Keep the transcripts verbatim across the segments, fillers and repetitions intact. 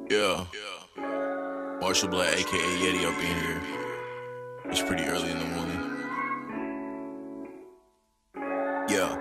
Yeah. Marshall Black, aka Yeti, up in here. It's pretty early in the morning. Yeah.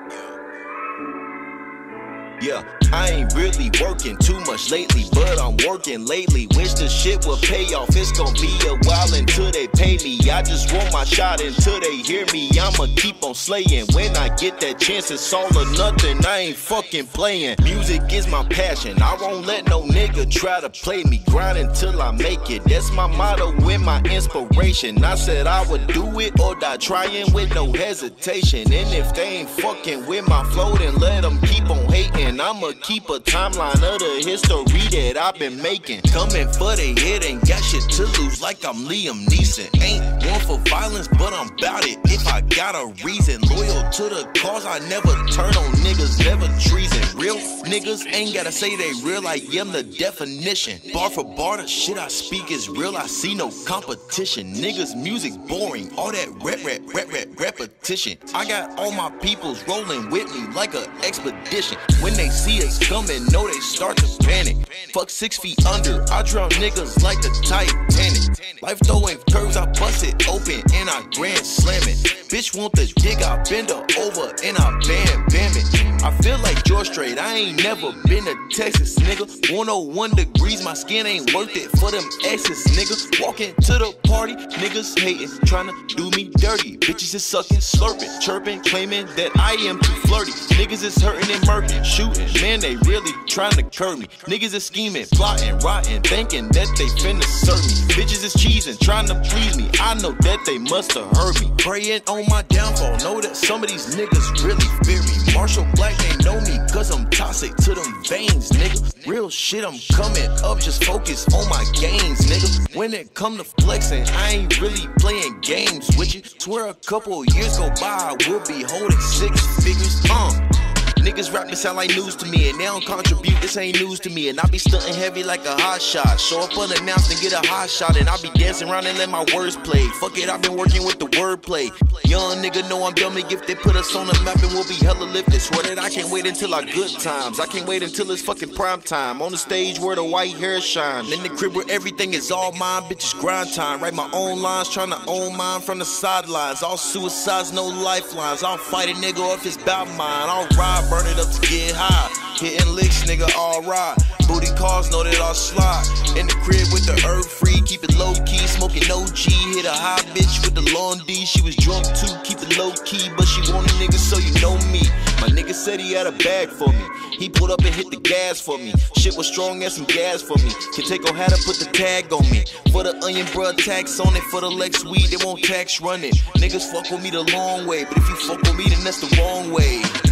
Yeah, I ain't really working too much lately, but I'm working lately. Wish the shit would pay off. It's gonna be a while until they pay me. I just want my shot until they hear me. I'ma keep on slaying. When I get that chance, it's all or nothing. I ain't fucking playing. Music is my passion. I won't let no nigga try to play me. Grind until I make it. That's my motto and my inspiration. I said I would do it or die trying with no hesitation. And if they ain't fucking with my flow, then let them keep on hating. I'ma keep a timeline of the history that I've been making. Coming for the head, ain't got shit to lose like I'm Liam Neeson. Ain't one for violence, but I'm bout it if I got a reason. Loyal to the cause, I never turn on niggas, never treason. Real niggas ain't gotta say they real, I am the definition. Bar for bar, the shit I speak is real, I see no competition. Niggas music boring, all that rap, rap, rap, rap, repetition. I got all my peoples rolling with me like an expedition. When they see us coming, know they start to panic. Fuck six feet under, I drown niggas like the Titanic. Life throwing curves, I bust it open and I grand slam it. Bitch want the dig, I bend her over and I bam bam it. I feel like George Strait, I ain't never been to Texas, nigga. one oh one degrees, my skin ain't worth it for them exes, nigga. Walking to the party, niggas hating, tryna do me dirty. Bitches is sucking, slurping, chirping, claiming that I am too flirty. Niggas is hurting and murking, shooting, man, they really tryna curb me. Niggas is scheming, plotting, rotting, thinking that they finna serve me. Bitches is cheesing, tryna please me, I know that they musta heard me. Praying on my downfall, know that some of these niggas really fear me. Marshall Black, they know me, cause I'm toxic to them veins, nigga. Real shit, I'm coming up, just focus on my gains, nigga. When it come to flexing, I ain't really playing games with you. Swear a couple years go by, I will be holding six figures, uh. Niggas rapping sound like news to me, and they don't contribute, this ain't news to me. And I be stunting heavy like a hot shot. Show up unannounced and get a hot shot, and I be dancing around and let my words play. Fuck it, I been working with the wordplay. Young nigga know I'm dummy gifted, put us on the map and we'll be hella lifted. Swear that I can't wait until our good times. I can't wait until it's fucking prime time. On the stage where the white hair shine. In the crib where everything is all mine, bitches grind time. Write my own lines, trying to own mine from the sidelines. All suicides, no lifelines. I'll fight a nigga if it's about mine. I'll ride, burn it up to get high. Hitting licks, nigga, all right. Booty cars know that I'll slide. In the crib with the herb free, keep it low key. Smoking O G, hit a high bitch with the long D. She was drunk too, keep it low key, but she want a nigga, so you know me. My nigga said he had a bag for me. He pulled up and hit the gas for me. Shit was strong as some gas for me. Kentako had to put the tag on me. For the onion, bruh, tax on it. For the Lex weed, they won't tax run it. Niggas fuck with me the long way, but if you fuck with me, then that's the wrong way.